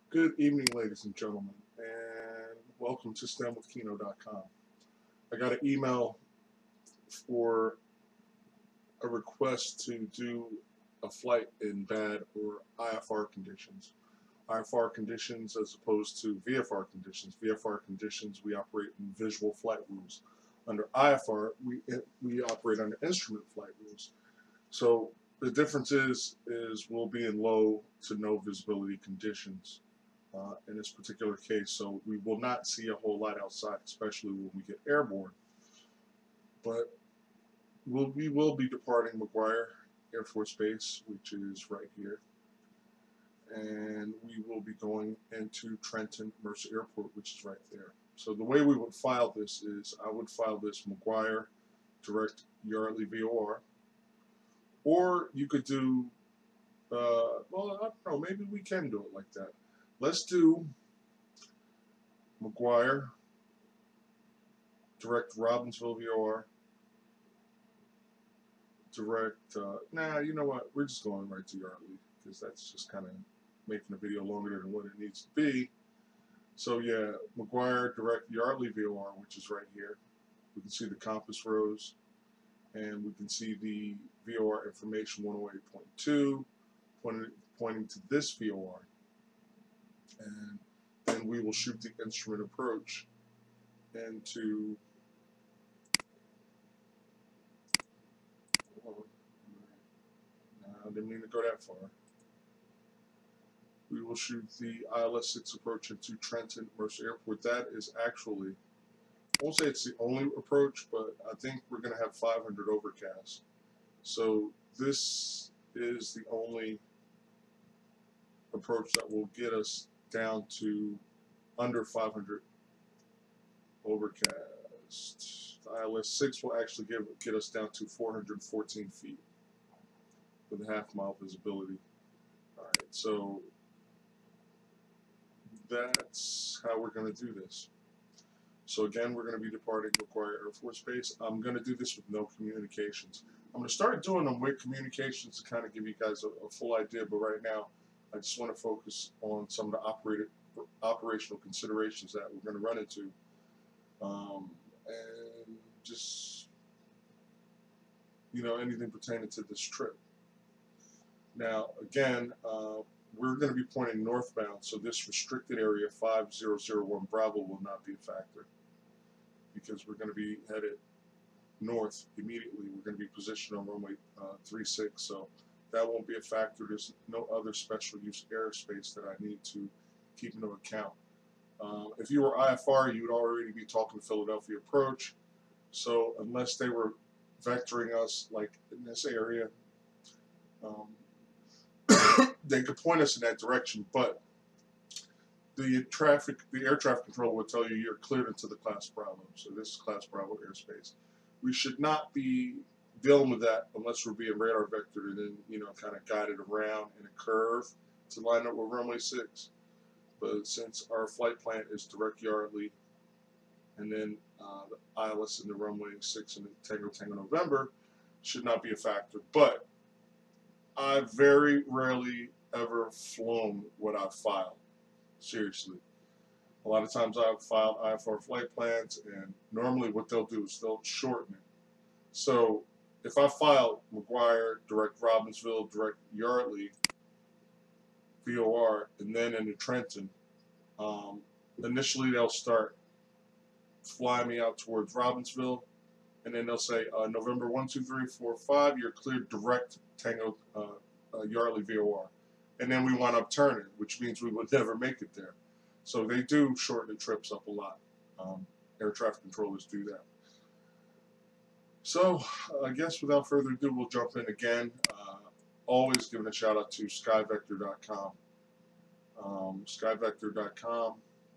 Good evening, ladies and gentlemen, and welcome to STEMwithKino.com. I got an email for a request to do a flight in bad or IFR conditions. IFR conditions as opposed to VFR conditions. VFR conditions, we operate in visual flight rules. Under IFR, we operate under instrument flight rules. So the difference is we'll be in low to no visibility conditions. In this particular case, so we will not see a whole lot outside, especially when we get airborne. But we will be departing McGuire Air Force Base, which is right here, and we will be going into Trenton Mercer Airport, which is right there. So the way we would file this is I would file this McGuire Direct Yardley VOR, or you could do, well, I don't know, maybe we can do it like that. Let's do McGuire Direct Robbinsville VOR. Direct, you know what? We're just going right to Yardley because that's just kind of making the video longer than what it needs to be. So yeah, McGuire Direct Yardley VOR, which is right here. We can see the compass rose, and we can see the VOR information 108.2 pointing to this VOR. And then we will shoot the instrument approach into I didn't mean to go that far. We will shoot the ILS-6 approach into Trenton Mercer Airport. That is actually, I won't say it's the only approach, but I think we're going to have 500 overcast. So this is the only approach that will get us down to under 500 overcast. The ILS-6 will actually get us down to 414 feet with a half-mile visibility. All right, so that's how we're going to do this. So again, we're going to be departing McGuire Air Force Base. I'm going to do this with no communications. I'm going to start doing them with communications to kind of give you guys a full idea, but right now I just want to focus on some of the operational considerations that we're going to run into, and just, anything pertaining to this trip. Now, again, we're going to be pointing northbound, so this restricted area 5001 Bravo will not be a factor because we're going to be headed north immediately. We're going to be positioned on runway 36, so that won't be a factor. There's no other special use airspace that I need to keep into account. If you were IFR, you would already be talking Philadelphia approach, so unless they were vectoring us like in this area, they could point us in that direction, but the air traffic control will tell you you're cleared into the Class Bravo. So this is Class Bravo airspace. We should not be dealing with that unless we're being radar vectored and then, kind of guided around in a curve to line up with runway 6. But since our flight plan is direct Yardley and then the ILS in the runway 6 and the Tango November, should not be a factor. But I very rarely ever flown what I filed. Seriously. A lot of times I've filed IFR flight plans, and normally what they'll do is they'll shorten it. So if I file McGuire, Direct Robbinsville, Direct Yardley, VOR, and then into Trenton, initially they'll start flying me out towards Robbinsville, and then they'll say, November 1, 2, 3, 4, 5, you're cleared direct Tango Yardley VOR. And then we wind up turning, which means we would never make it there. So they do shorten the trips up a lot. Air traffic controllers do that. So I guess without further ado, we'll jump in again. Always giving a shout out to SkyVector.com. SkyVector.com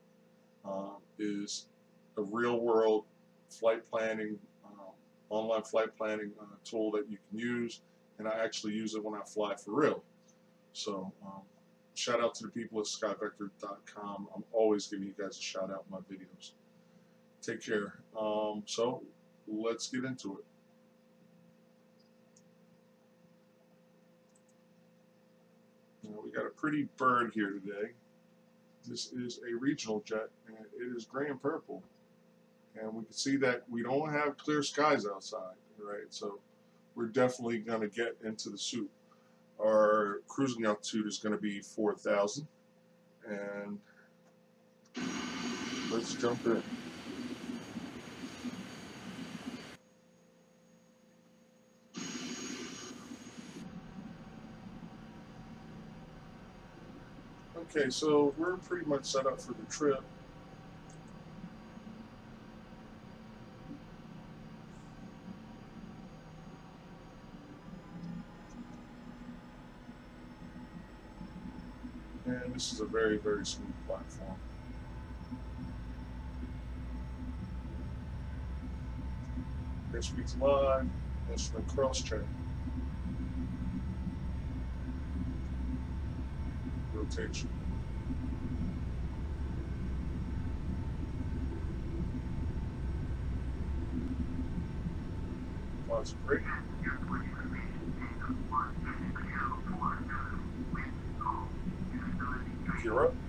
is a real world flight planning, online flight planning tool that you can use. And I actually use it when I fly for real. So shout out to the people at SkyVector.com. I'm always giving you guys a shout out in my videos. Take care. So let's get into it. Now, we got a pretty bird here today. This is a regional jet, and it is gray and purple. And we can see that we don't have clear skies outside, right? So we're definitely going to get into the soup. Our cruising altitude is going to be 4,000, and let's jump in. Okay, so we're pretty much set up for the trip. And this is a very, very smooth platform. Airspeed's live, instrument cross-check. Rotation. Clouds are great. Gear up.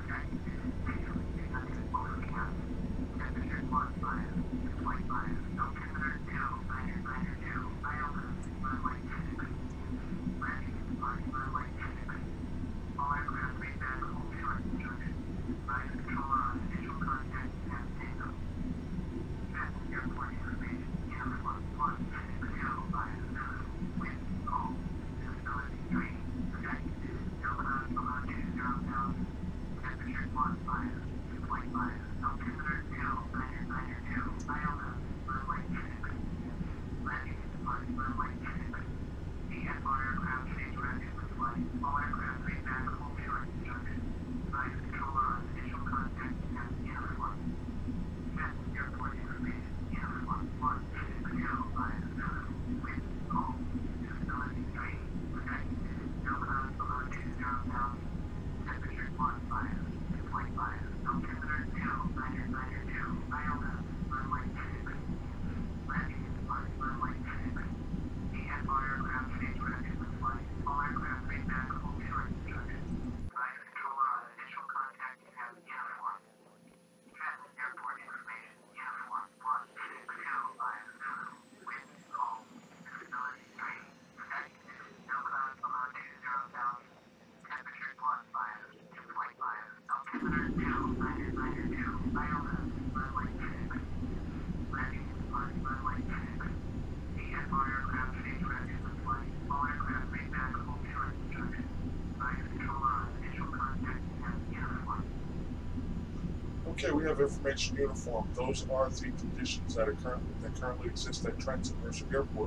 Okay, we have information uniform. Those are the conditions that currently exist at Trenton Mercer Airport.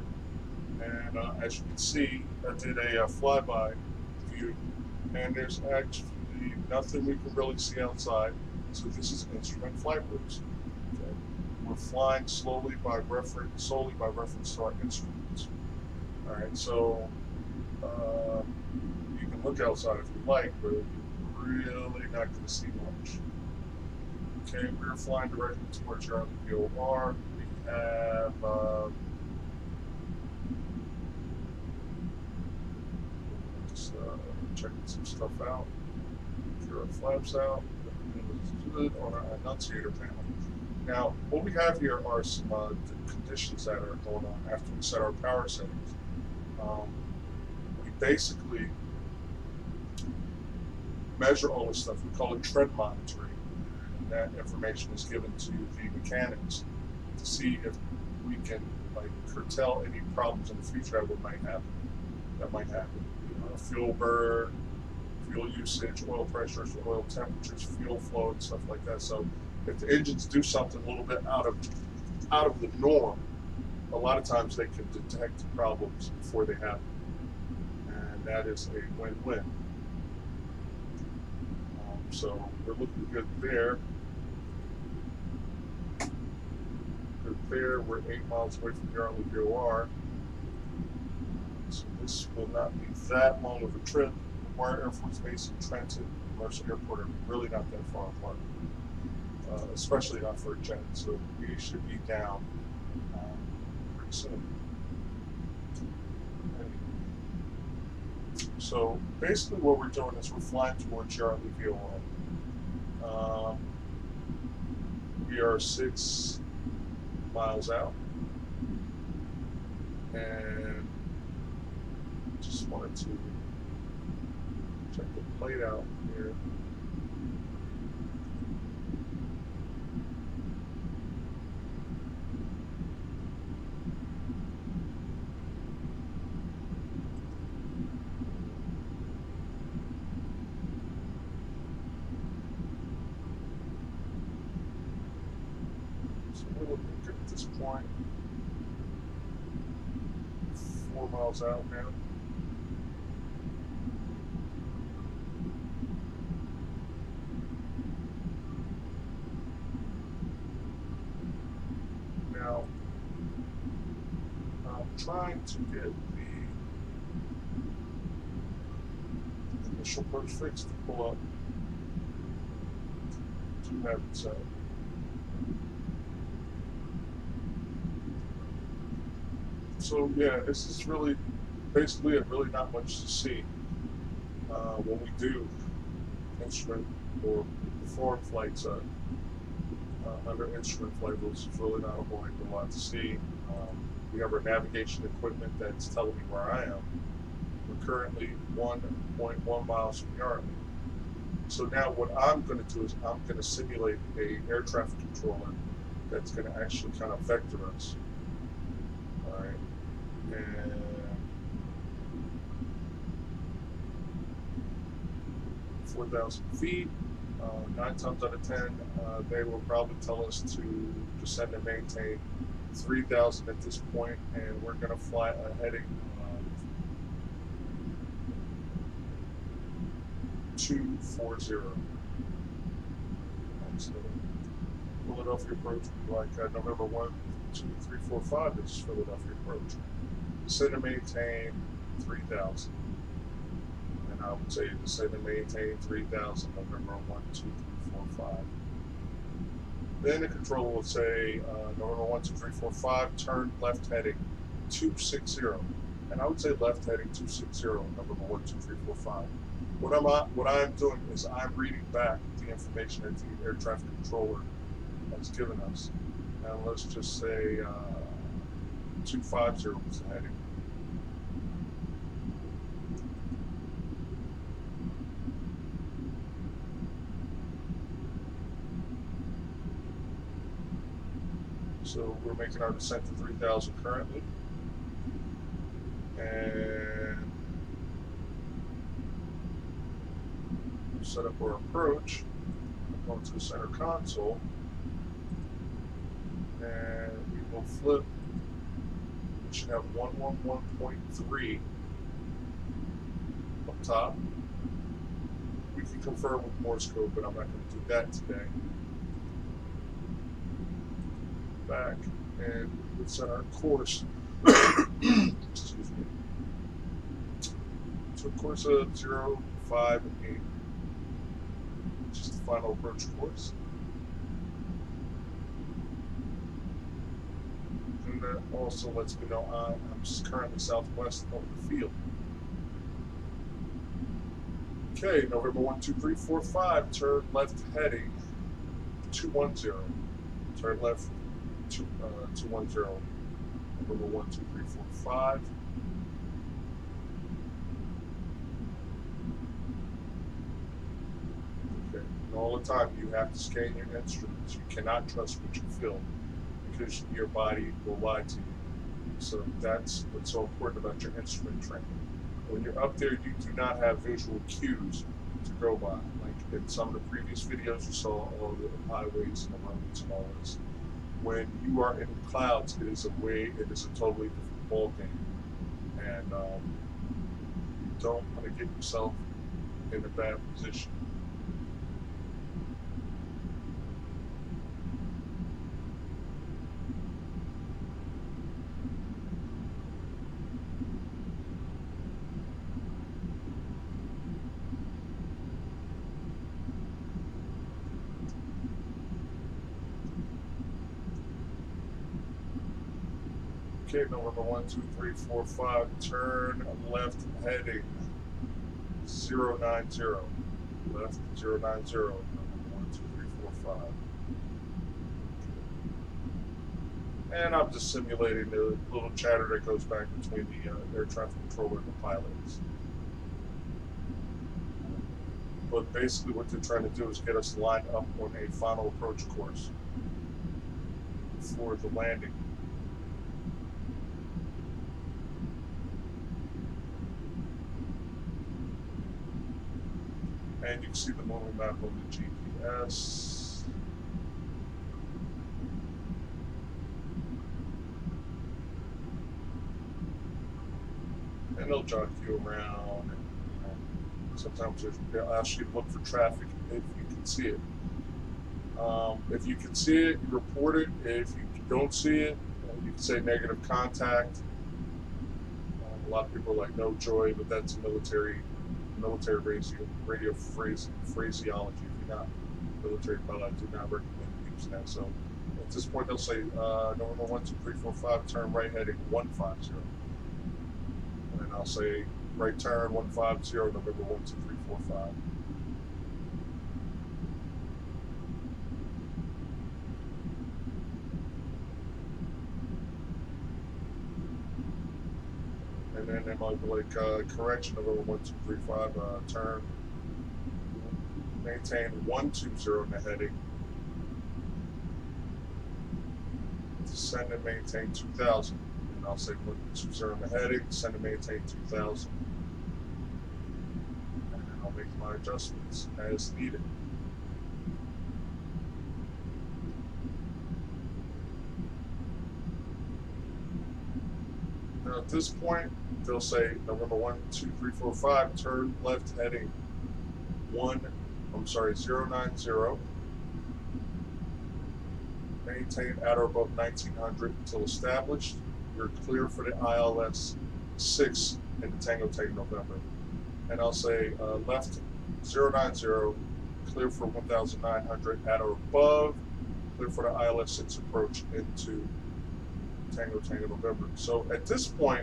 And as you can see, I did a flyby view, and there's actually nothing we can really see outside. So this is instrument flight routes. Okay. We're flying solely by reference to our instruments. All right, so you can look outside if you like, but you're really not going to see much. Okay, we're flying directly towards Charlie VOR. We have just checking some stuff out. Get our flaps out. Good on our annunciator panel. Now, what we have here are some conditions that are going on after we set our power settings. We basically measure all this stuff. We call it tread monitoring. And that information is given to the mechanics to see if we can curtail any problems in the future that might happen. Fuel burn, fuel usage, oil pressures, oil temperatures, fuel flow, and stuff like that. So if the engines do something a little bit out of the norm, a lot of times they can detect problems before they happen, and that is a win-win. So we're looking good there. Good there. We're 8 miles away from Yarley VOR. So this will not be that long of a trip. McGuire Air Force Base and Trenton Mercer Airport are really not that far apart, especially not for a jet. So we should be down pretty soon. So basically what we're doing is we're flying towards Yarley VOR. We are 6 miles out, and just wanted to check the plate out here. So we're looking good at this point. 4 miles out now. Now, I'm trying to get the initial approach fix to pull up. Do have it set. So yeah, this is really basically really not much to see when we do instrument or perform flights under instrument flight rules. It's really not a whole heck of a lot to see. We have our navigation equipment that's telling me where I am. We're currently 1.1 miles from Yardley. So now what I'm going to do is I'm going to simulate a air traffic controller that's going to actually kind of vector us. All right, and 4,000 feet. 9 times out of 10, they will probably tell us to descend and maintain 3,000 at this point, and we're going to fly a heading of 240. So Philadelphia approach would be like November 1, 2, 3, 4, 5. This is Philadelphia approach. Descend and maintain 3,000. And I would say descend and maintain 3,000 November 1, 2, 3, 4, 5. Then the controller will say November 1, 2, 3, 4, 5, turn left heading 260. And I would say left heading 260 November 1, 2, 3, 4, 5. What I'm doing is I'm reading back the information that the air traffic controller has given us. And let's just say 250 was the heading. So we're making our descent to 3,000 currently. And we'll set up our approach. I'm going to the center console. And we will flip. We should have 111.3 up top. We can confirm with Morse code, but I'm not going to do that today. Back, and we would set our course. Excuse me. So course of 058, which is the final approach course. And that also lets me know I'm currently southwest of the field. Okay, November 1, 2, 3, 4, 5, turn left heading 210. Turn left 210. November 1, 2, 3, 4, 5. Okay, and all the time you have to scan your instruments. You cannot trust what you feel because your body will lie to you. So that's what's so important about your instrument training. When you're up there, you do not have visual cues to go by. Like in some of the previous videos, you saw all the highways and the roads and all this. When you are in clouds, it is a totally different ball game, and you don't want to get yourself in a bad position. Okay, November 1, 2, 3, 4, 5, turn left heading 090. Left 090, November 1, 2, 345. And I'm just simulating the little chatter that goes back between the air traffic controller and the pilots. But basically what they're trying to do is get us lined up on a final approach course for the landing. And you can see the moving map on the GPS. And they'll jog you around. And, sometimes they'll ask you to look for traffic if you can see it. If you can see it, you report it. If you don't see it, you can say negative contact. A lot of people are like no joy, but that's military radio phraseology. If you're not military pilot, I do not recommend using that. So at this point, they'll say November 12345, turn right heading 150, and I'll say right turn 150, November 12345. And then they might be like, correction, November 1235, turn, maintain 120 in the heading, descend and maintain 2000. And I'll say 120 in the heading, descend and maintain 2000. And then I'll make my adjustments as needed. Now at this point, they'll say November 12345, turn left heading 090, maintain at or above 1900 until established. You're clear for the ILS 6 in the Tango November. And I'll say left 090, clear for 1900 at or above, clear for the ILS 6 approach into Tango November. So at this point,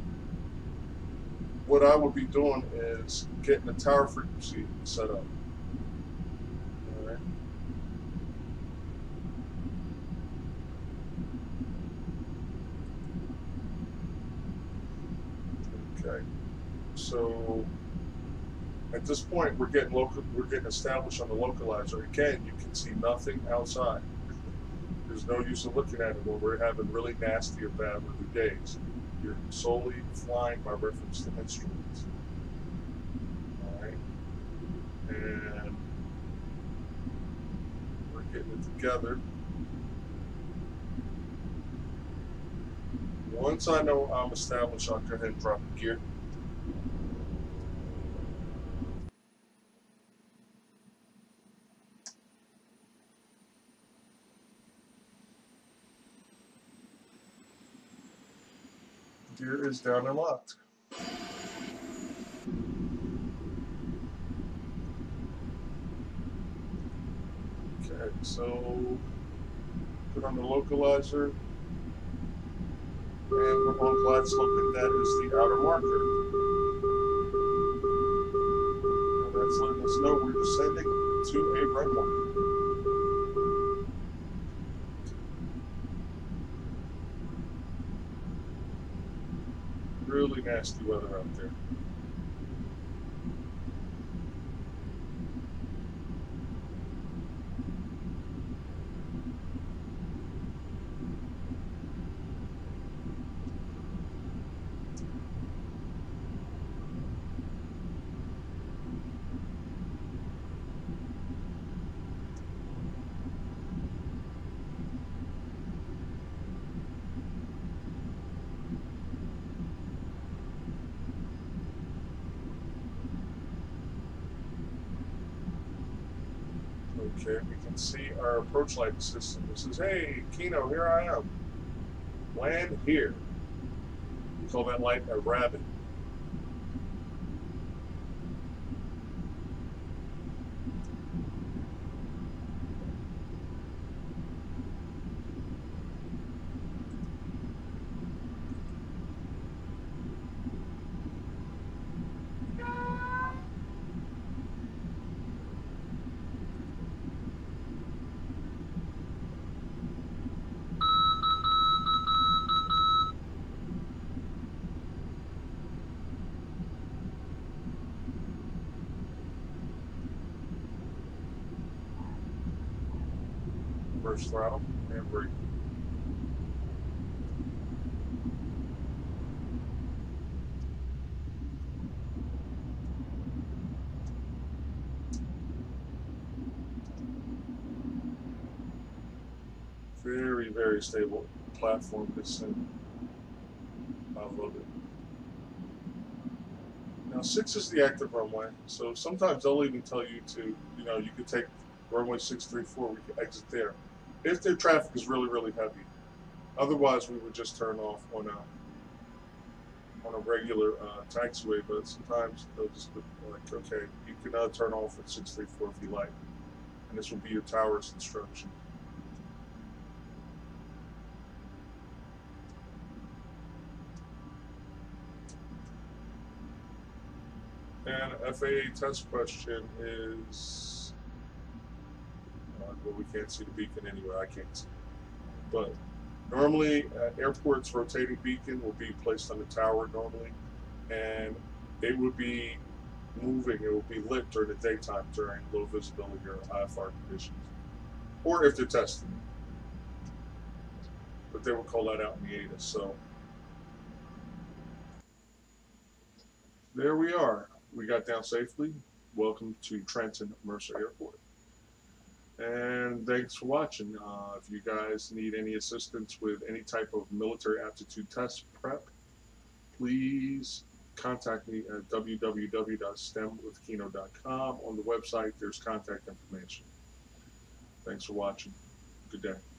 what I would be doing is getting the tower frequency set up. All right. Okay. So at this point, we're getting established on the localizer. Again, you can see nothing outside. There's no use in looking at it when we're having really nasty or bad weather days. You're solely flying by reference to instruments. All right. And we're getting it together. Once I know I'm established, I'll go ahead and drop the gear. Gear is down and locked. Okay, so put on the localizer, and we're on glide slope, and that is the outer marker. And that's letting us know we're descending to a runway. Really nasty weather out there. Okay, we can see our approach light system. It says, hey, Kino, here I am. Land here. We call that light a rabbit. reverse throttle, and brake. Very, very stable platform, this thing. I love it. Now 6 is the active runway, so sometimes they'll even tell you to, you could take runway 634, we can exit there. If their traffic is really, really heavy. Otherwise, we would just turn off on a regular taxiway, but sometimes they'll just be like, okay, you can turn off at 634 if you like. And this will be your tower's instruction. And FAA test question is, well, we can't see the beacon anyway, I can't see. But normally, airport's rotating beacon will be placed on the tower normally, and it would be moving, it will be lit during the daytime during low visibility or IFR conditions, or if they're testing it. But they will call that out in the ATIS. So there we are. We got down safely. Welcome to Trenton Mercer Airport. And thanks for watching. If you guys need any assistance with any type of military aptitude test prep, please contact me at www.stemwithkino.com. On the website, there's contact information. Thanks for watching. Good day.